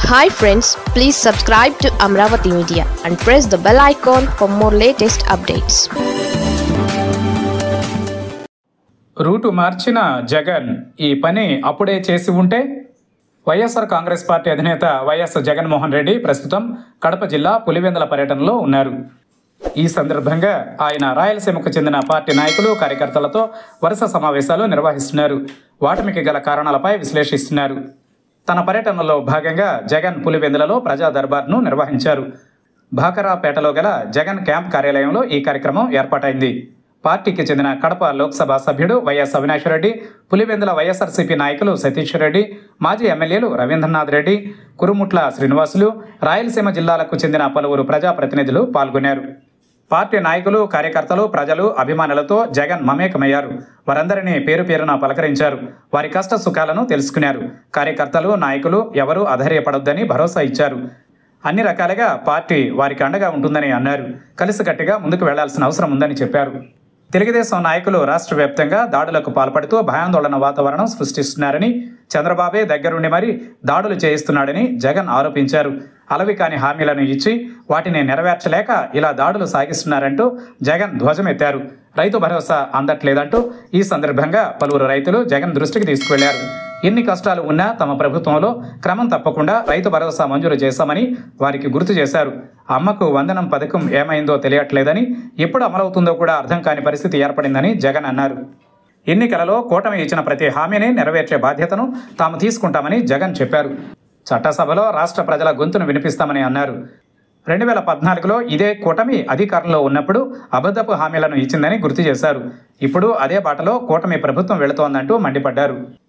Hi friends, please subscribe to Amravati Media and press the bell icon for more latest updates. Route మార్చిన జగన్ ఈ పని అప్పుడే చేసి ఉంటే. వైఎస్ఆర్ కాంగ్రెస్ పార్టీ అధినేత వైఎస్ జగన్మోహన్ రెడ్డి ప్రస్తుతం కడప జిల్లా పులివెందుల పర్యటనలో ఉన్నారు. ఈ సందర్భంగా ఆయన రాయలసీమకు చెందిన పార్టీ నాయకులు కార్యకర్తలతో వరుస సమావేశాలు నిర్వహిస్తున్నారు. వాటమికి గల కారణాలపై విశ్లేషిస్తున్నారు. తన పర్యటనలో భాగంగా జగన్ పులివెందులలో ప్రజా దర్బార్ను నిర్వహించారు. భాకరాపేటలో గల జగన్ క్యాంప్ కార్యాలయంలో ఈ కార్యక్రమం ఏర్పాటైంది. పార్టీకి చెందిన కడప లోక్సభ సభ్యుడు వైఎస్ అవినాష్ రెడ్డి, పులివెందుల వైఎస్ఆర్సీపీ నాయకులు సతీష్ రెడ్డి, మాజీ ఎమ్మెల్యేలు రవీంద్రనాథ్ రెడ్డి, కురుముట్ల శ్రీనివాసులు, రాయలసీమ జిల్లాలకు చెందిన పలువురు ప్రజాప్రతినిధులు పాల్గొన్నారు. పార్టీ నాయకులు, కార్యకర్తలు, ప్రజలు, అభిమానులతో జగన్ మమేకమయ్యారు. వారందరినీ పేరు పేరున పలకరించారు. వారి కష్ట సుఖాలను తెలుసుకున్నారు. కార్యకర్తలు, నాయకులు ఎవరూ అధైర్యపడొద్దని భరోసా ఇచ్చారు. అన్ని రకాలుగా పార్టీ వారికి అండగా ఉంటుందని అన్నారు. కలిసికట్టుగా ముందుకు వెళ్లాల్సిన అవసరం ఉందని చెప్పారు. తెలుగుదేశం నాయకులు రాష్ట్ర వ్యాప్తంగా దాడులకు పాల్పడుతూ భయాందోళన వాతావరణం సృష్టిస్తున్నారని, చంద్రబాబే దగ్గరుండి మరీ దాడులు చేయిస్తున్నాడని జగన్ ఆరోపించారు. అలవి కాని హామీలను ఇచ్చి వాటిని నెరవేర్చలేక ఇలా దాడులు సాగిస్తున్నారంటూ జగన్ ధ్వజమెత్తారు. రైతు భరోసా అందట్లేదంటూ ఈ సందర్భంగా పలువురు రైతులు జగన్ దృష్టికి తీసుకువెళ్లారు. ఎన్ని కష్టాలు ఉన్నా తమ ప్రభుత్వంలో క్రమం తప్పకుండా రైతు భరోసా మంజూరు చేశామని వారికి గుర్తు చేశారు. అమ్మకు వందనం పథకం ఏమైందో తెలియట్లేదని, ఎప్పుడు అమలవుతుందో కూడా అర్థం కాని పరిస్థితి ఏర్పడిందని జగన్ అన్నారు. ఎన్నికలలో కూటమి ఇచ్చిన ప్రతి హామీని నెరవేర్చే బాధ్యతను తాము తీసుకుంటామని జగన్ చెప్పారు. చట్టసభలో రాష్ట్ర ప్రజల గొంతును వినిపిస్తామని అన్నారు. 2014లో ఇదే కూటమి అధికారంలో ఉన్నప్పుడు అబద్ధపు హామీలను ఇచ్చిందని గుర్తు చేశారు. ఇప్పుడు అదే బాటలో కూటమి ప్రభుత్వం వెళుతోందంటూ మండిపడ్డారు.